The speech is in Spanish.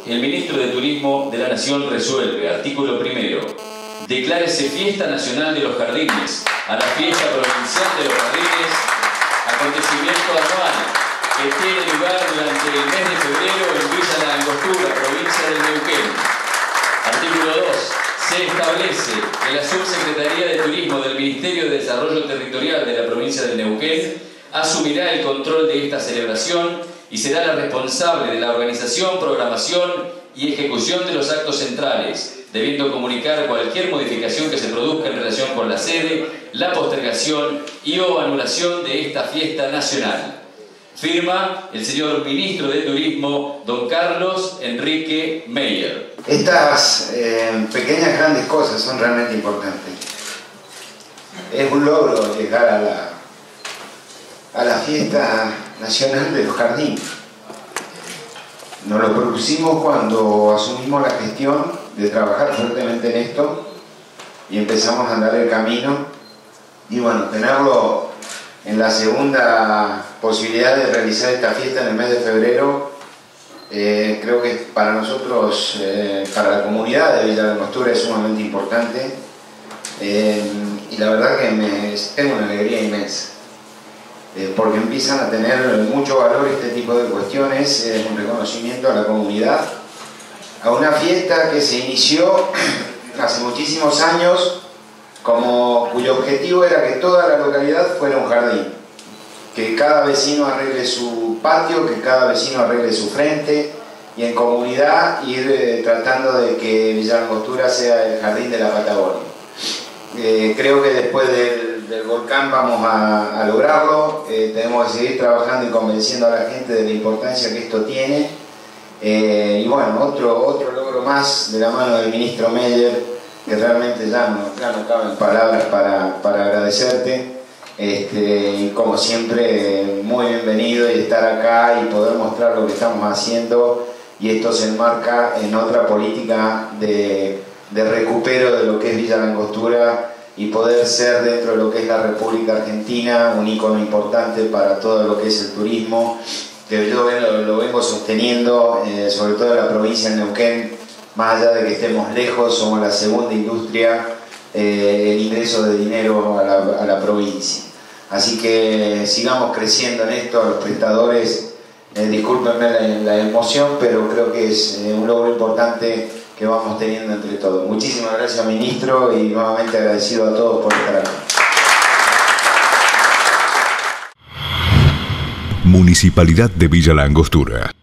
el ministro de Turismo de la Nación resuelve, artículo primero, declárese fiesta nacional de los jardines a la fiesta provincial de los jardines, acontecimiento anual que tiene lugar durante el mes de febrero en Villa La Angostura, provincia del Neuquén. Artículo 2. Se establece que la Subsecretaría de Turismo del Ministerio de Desarrollo Territorial de la provincia del Neuquén asumirá el control de esta celebración y será la responsable de la organización, programación y ejecución de los actos centrales, debiendo comunicar cualquier modificación que se produzca en relación con la sede, la postergación y o anulación de esta fiesta nacional. Firma el señor Ministro de Turismo, don Carlos Enrique Meyer. Estas pequeñas grandes cosas son realmente importantes. Es un logro llegar a la fiesta nacional de los jardines. Nos lo propusimos cuando asumimos la gestión de trabajar fuertemente en esto y empezamos a andar el camino, y bueno, tenerlo en la segunda posibilidad de realizar esta fiesta en el mes de febrero, creo que para nosotros, para la comunidad de Villa La Angostura, es sumamente importante, y la verdad que tengo una alegría inmensa, porque empiezan a tener mucho valor este tipo de cuestiones, un reconocimiento a la comunidad, a una fiesta que se inició hace muchísimos años, cuyo objetivo era que toda la localidad fuera un jardín, que cada vecino arregle su patio, que cada vecino arregle su frente, y en comunidad ir tratando de que Villa La Angostura sea el jardín de la Patagonia. Creo que después del volcán vamos a lograrlo. Tenemos que seguir trabajando y convenciendo a la gente de la importancia que esto tiene, y bueno, otro logro más de la mano del ministro Meyer, que realmente ya no caben palabras para agradecerte, y como siempre muy bienvenido, y estar acá y poder mostrar lo que estamos haciendo, y esto se enmarca en otra política de recupero de lo que es Villa La Angostura, y poder ser dentro de lo que es la República Argentina un ícono importante para todo lo que es el turismo, que yo lo vengo sosteniendo, sobre todo en la provincia de Neuquén. Más allá de que estemos lejos, somos la segunda industria en ingreso de dinero a la provincia. Así que sigamos creciendo en esto. A los prestadores, discúlpenme la emoción, pero creo que es un logro importante que vamos teniendo entre todos. Muchísimas gracias, ministro, y nuevamente agradecido a todos por estar aquí. Municipalidad de Villa La Angostura.